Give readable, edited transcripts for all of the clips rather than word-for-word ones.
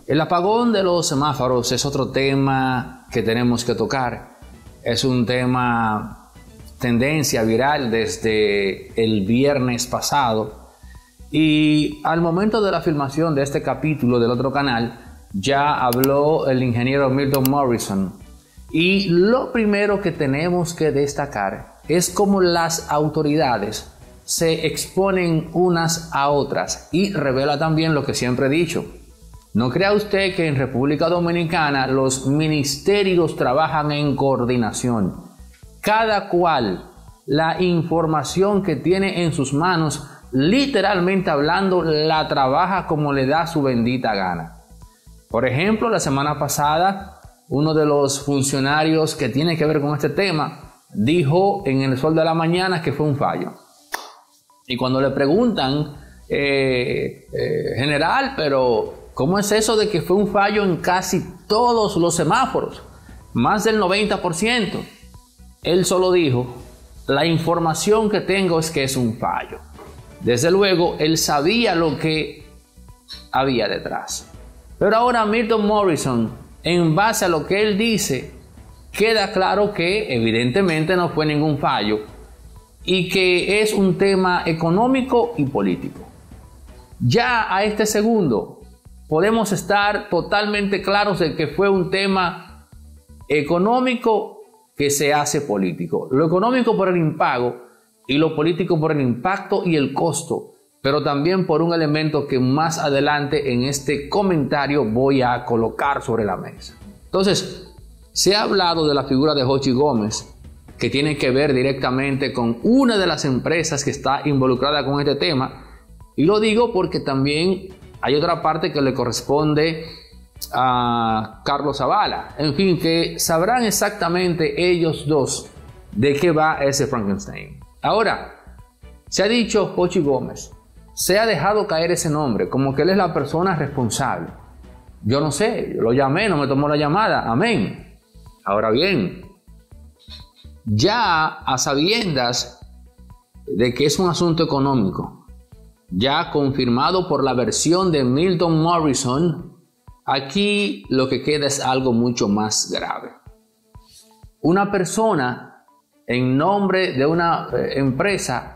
El apagón de los semáforos es otro tema que tenemos que tocar. Es un tema tendencia viral desde el viernes pasado. Y al momento de la filmación de este capítulo del otro canal, ya habló el ingeniero Milton Morrison. Y lo primero que tenemos que destacar es cómo las autoridades se exponen unas a otras, y revela también lo que siempre he dicho. No crea usted que en República Dominicana los ministerios trabajan en coordinación. Cada cual la información que tiene en sus manos, literalmente hablando, la trabaja como le da su bendita gana. Por ejemplo, la semana pasada, uno de los funcionarios que tiene que ver con este tema dijo en El Sol de la Mañana que fue un fallo. Y cuando le preguntan, general, pero ¿cómo es eso de que fue un fallo en casi todos los semáforos? Más del 90%. Él solo dijo, la información que tengo es que es un fallo. Desde luego, él sabía lo que había detrás. Pero ahora Milton Morrison, en base a lo que él dice, queda claro que evidentemente no fue ningún fallo y que es un tema económico y político. Ya a este segundo podemos estar totalmente claros de que fue un tema económico que se hace político. Lo económico por el impago y lo político por el impacto y el costo, pero también por un elemento que más adelante en este comentario voy a colocar sobre la mesa. Entonces, se ha hablado de la figura de Jochi Gómez, que tiene que ver directamente con una de las empresas que está involucrada con este tema, y lo digo porque también hay otra parte que le corresponde a Carlos Zavala. En fin, que sabrán exactamente ellos dos de qué va ese Frankenstein. Ahora, se ha dicho Jochi Gómez, se ha dejado caer ese nombre como que él es la persona responsable. Yo no sé, yo lo llamé, no me tomó la llamada, amén. Ahora bien, ya a sabiendas de que es un asunto económico, ya confirmado por la versión de Milton Morrison, aquí lo que queda es algo mucho más grave. Una persona en nombre de una empresa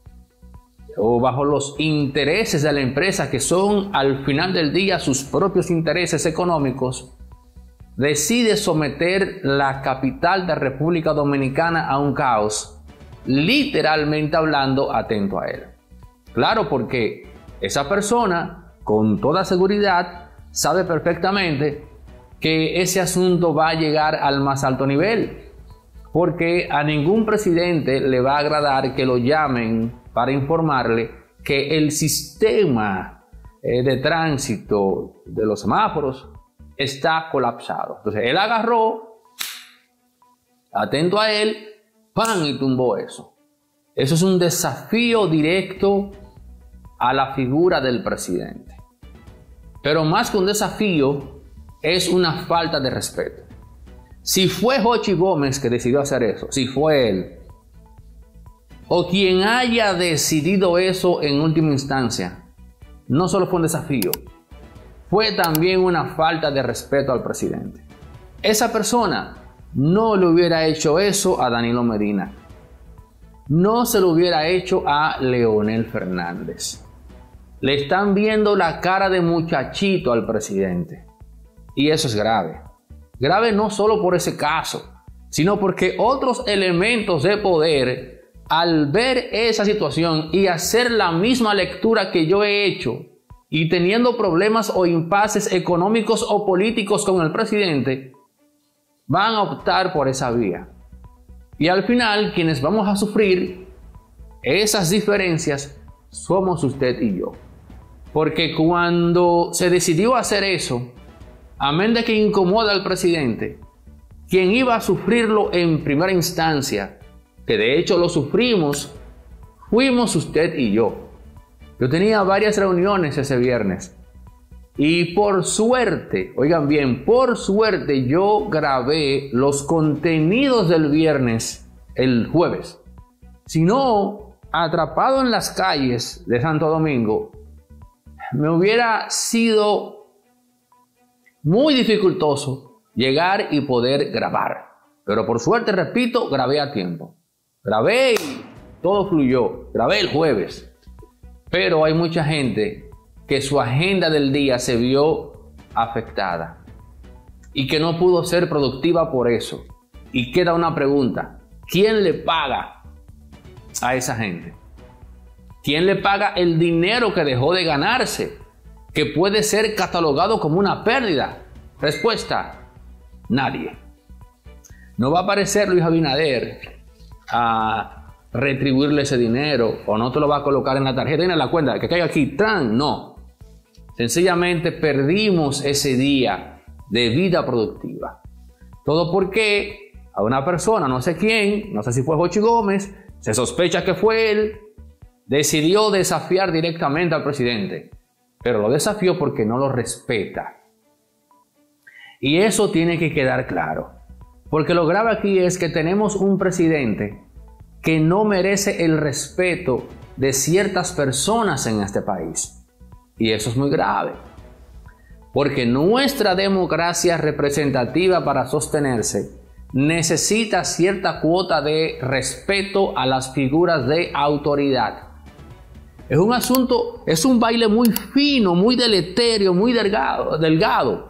o bajo los intereses de la empresa, que son al final del día sus propios intereses económicos, decide someter la capital de República Dominicana a un caos, literalmente hablando, atento a él. Claro, porque esa persona, con toda seguridad, sabe perfectamente que ese asunto va a llegar al más alto nivel, porque a ningún presidente le va a agradar que lo llamen para informarle que el sistema de tránsito de los semáforos está colapsado. Entonces él agarró, atento a él, ¡pam!, y tumbó eso. Eso es un desafío directo a la figura del presidente. Pero más que un desafío, es una falta de respeto. Si fue Jochi Gómez que decidió hacer eso, si fue él, o quien haya decidido eso en última instancia, no solo fue un desafío, fue también una falta de respeto al presidente. Esa persona no le hubiera hecho eso a Danilo Medina, no se lo hubiera hecho a Leonel Fernández. Le están viendo la cara de muchachito al presidente, y eso es grave. Grave no solo por ese caso, sino porque otros elementos de poder, al ver esa situación y hacer la misma lectura que yo he hecho, y teniendo problemas o impases económicos o políticos con el presidente, van a optar por esa vía. Y al final, quienes vamos a sufrir esas diferencias somos usted y yo. Porque cuando se decidió hacer eso, amén de que incomoda al presidente, quien iba a sufrirlo en primera instancia, que de hecho lo sufrimos, fuimos usted y yo. Yo tenía varias reuniones ese viernes y por suerte, oigan bien, por suerte yo grabé los contenidos del viernes el jueves. Si no, atrapado en las calles de Santo Domingo, me hubiera sido muy dificultoso llegar y poder grabar. Pero por suerte, repito, grabé a tiempo. Grabé y todo fluyó. Grabé el jueves. Pero hay mucha gente que su agenda del día se vio afectada y que no pudo ser productiva por eso. Y queda una pregunta: ¿quién le paga a esa gente? ¿Quién le paga el dinero que dejó de ganarse, que puede ser catalogado como una pérdida? Respuesta: nadie. No va a aparecer Luis Abinader a retribuirle ese dinero, o no te lo va a colocar en la tarjeta, en la cuenta, que caiga aquí, ¡tran! No. Sencillamente perdimos ese día de vida productiva. Todo porque a una persona, no sé quién, no sé si fue Jochi Gómez, se sospecha que fue él, decidió desafiar directamente al presidente. Pero lo desafió porque no lo respeta. Y eso tiene que quedar claro. Porque lo grave aquí es que tenemos un presidente que no merece el respeto de ciertas personas en este país. Y eso es muy grave. Porque nuestra democracia representativa, para sostenerse, necesita cierta cuota de respeto a las figuras de autoridad. Es un asunto, es un baile muy fino, muy deleterio, muy delgado.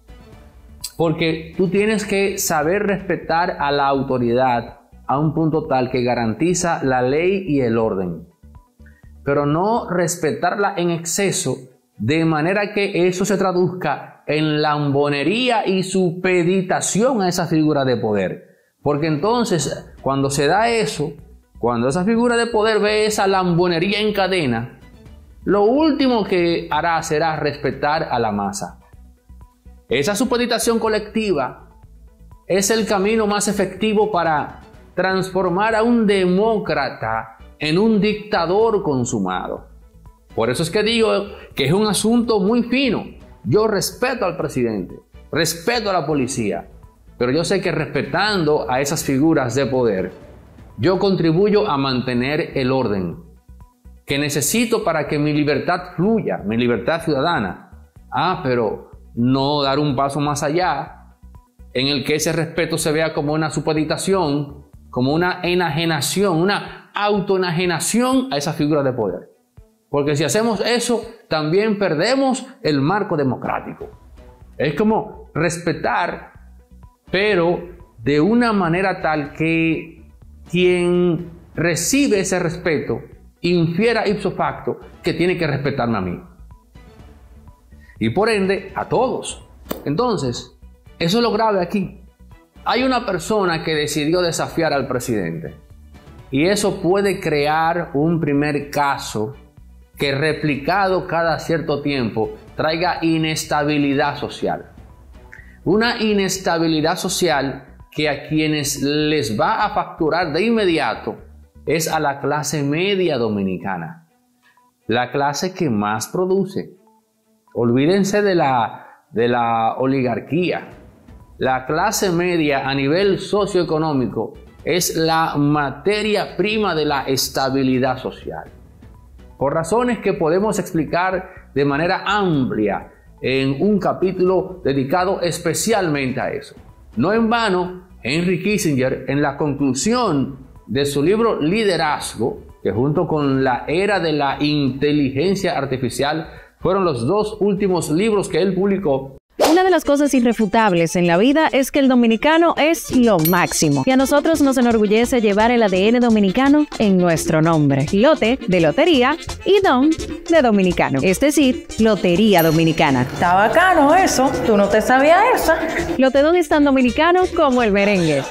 Porque tú tienes que saber respetar a la autoridad a un punto tal que garantiza la ley y el orden. Pero no respetarla en exceso, de manera que eso se traduzca en lambonería y supeditación a esa figura de poder. Porque entonces, cuando se da eso, cuando esa figura de poder ve esa lambonería en cadena, lo último que hará será respetar a la masa. Esa supeditación colectiva es el camino más efectivo para transformar a un demócrata en un dictador consumado. Por eso es que digo que es un asunto muy fino. Yo respeto al presidente, respeto a la policía, pero yo sé que respetando a esas figuras de poder, yo contribuyo a mantener el orden que necesito para que mi libertad fluya, mi libertad ciudadana. Pero no dar un paso más allá en el que ese respeto se vea como una supeditación, como una enajenación, una autoenajenación a esa figura de poder. Porque si hacemos eso, también perdemos el marco democrático. Es como respetar, pero de una manera tal que quien recibe ese respeto infiera ipso facto que tiene que respetarme a mí. Y por ende, a todos. Entonces, eso es lo grave aquí. Hay una persona que decidió desafiar al presidente. Y eso puede crear un primer caso que, replicado cada cierto tiempo, traiga inestabilidad social. Una inestabilidad social que a quienes les va a facturar de inmediato es a la clase media dominicana. La clase que más produce. Olvídense de la oligarquía. La clase media a nivel socioeconómico es la materia prima de la estabilidad social. Por razones que podemos explicar de manera amplia en un capítulo dedicado especialmente a eso. No en vano, Henry Kissinger, en la conclusión de su libro Liderazgo, que junto con la era de la inteligencia artificial fueron los dos últimos libros que él publicó. Una de las cosas irrefutables en la vida es que el dominicano es lo máximo. Y a nosotros nos enorgullece llevar el ADN dominicano en nuestro nombre. Lote, de lotería, y Dom, de dominicano. Es decir, Lotería Dominicana. Está bacano eso. ¿Tú no te sabías esa? Lotedón es tan dominicano como el merengue.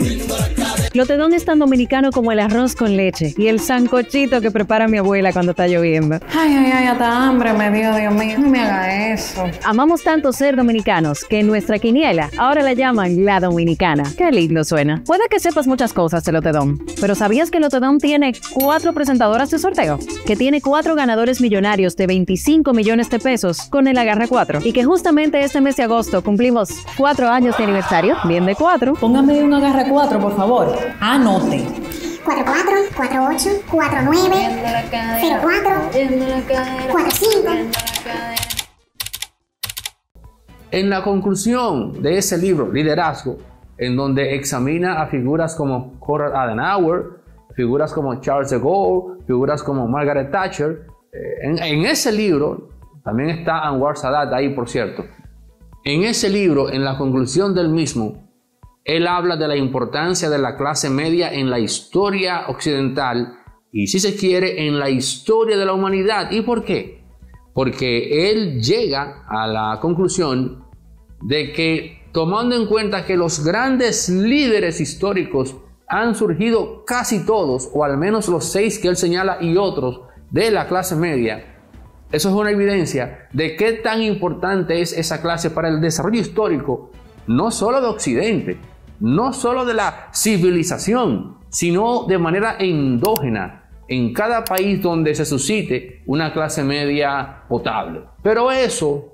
Lotedón es tan dominicano como el arroz con leche y el sancochito que prepara mi abuela cuando está lloviendo. Ay, hasta hambre me dio, Dios mío, no me haga eso. Amamos tanto ser dominicanos que en nuestra quiniela ahora la llaman La Dominicana. Qué lindo suena. Puede que sepas muchas cosas de Lotedón, pero ¿sabías que Lotedón tiene 4 presentadoras de sorteo? Que tiene 4 ganadores millonarios de 25 millones de pesos con el Agarra 4 y que justamente este mes de agosto cumplimos 4 años de aniversario, bien de 4. Póngame un Agarra 4, por favor. Anote. 44, 48, 49, 04, 45. En la conclusión de ese libro, Liderazgo, en donde examina a figuras como Konrad Adenauer, figuras como Charles de Gaulle, figuras como Margaret Thatcher, en ese libro, también está Anwar Sadat ahí, por cierto. En ese libro, en la conclusión del mismo, él habla de la importancia de la clase media en la historia occidental y, si se quiere, en la historia de la humanidad. ¿Y por qué? Porque él llega a la conclusión de que, tomando en cuenta que los grandes líderes históricos han surgido casi todos, o al menos los 6 que él señala y otros, de la clase media, eso es una evidencia de qué tan importante es esa clase para el desarrollo histórico, no solo de Occidente, no solo de la civilización, sino de manera endógena en cada país donde se suscite una clase media potable. Pero eso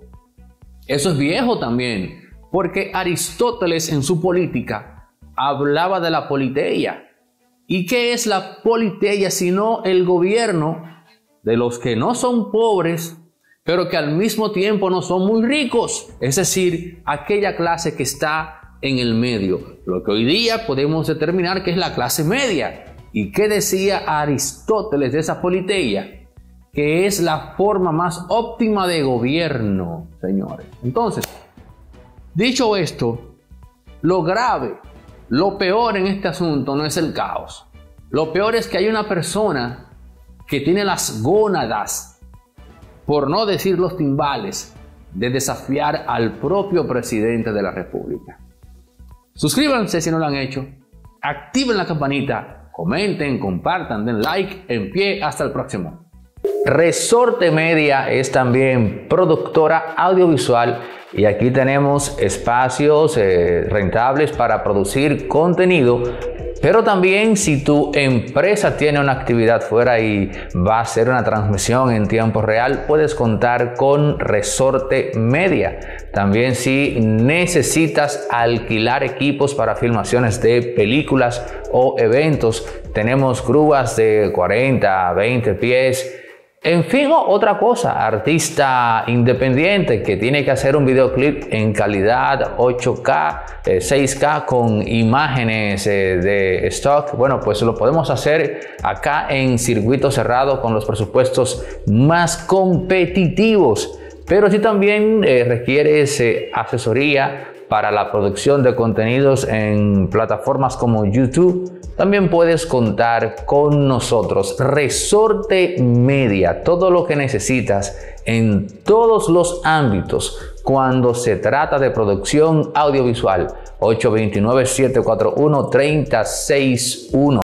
es viejo también, porque Aristóteles en su Política hablaba de la politeia. ¿Y qué es la politeia sino el gobierno de los que no son pobres, pero que al mismo tiempo no son muy ricos? Es decir, aquella clase que está en el medio, lo que hoy día podemos determinar que es la clase media. ¿Y qué decía Aristóteles de esa politeia? Que es la forma más óptima de gobierno, señores. Entonces, dicho esto, lo grave, lo peor en este asunto no es el caos. Lo peor es que hay una persona que tiene las gónadas, por no decir los timbales, de desafiar al propio presidente de la República. Suscríbanse si no lo han hecho, activen la campanita, comenten, compartan, den like, en pie, hasta el próximo. Resorte Media es también productora audiovisual y aquí tenemos espacios rentables para producir contenido. Pero también si tu empresa tiene una actividad fuera y va a hacer una transmisión en tiempo real, puedes contar con Resorte Media. También si necesitas alquilar equipos para filmaciones de películas o eventos, tenemos grúas de 40 a 20 pies. En fin, otra cosa, artista independiente que tiene que hacer un videoclip en calidad 8K, 6K con imágenes de stock, bueno, pues lo podemos hacer acá en circuito cerrado con los presupuestos más competitivos. Pero si también requieres asesoría para la producción de contenidos en plataformas como YouTube, también puedes contar con nosotros. Resorte Media, todo lo que necesitas en todos los ámbitos cuando se trata de producción audiovisual. 829-741-3061.